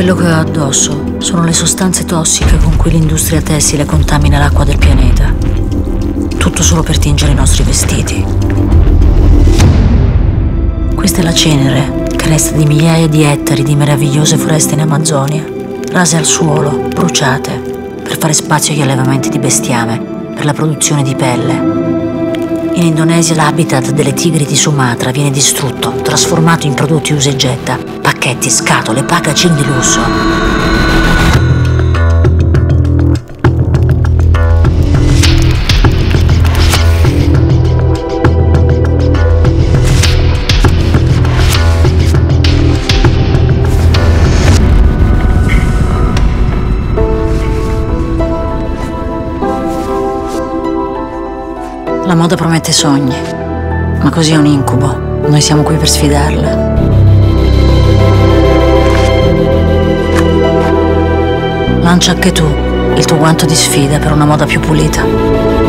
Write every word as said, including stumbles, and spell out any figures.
Quello che ho addosso sono le sostanze tossiche con cui l'industria tessile contamina l'acqua del pianeta. Tutto solo per tingere i nostri vestiti. Questa è la cenere che resta di migliaia di ettari di meravigliose foreste in Amazzonia, rase al suolo, bruciate, per fare spazio agli allevamenti di bestiame, per la produzione di pelle. In Indonesia l'habitat delle tigri di Sumatra viene distrutto, trasformato in prodotti usa e getta, pacchetti, scatole, packaging di lusso. La moda promette sogni, ma così è un incubo. Noi siamo qui per sfidarla. Lancia anche tu il tuo guanto di sfida per una moda più pulita.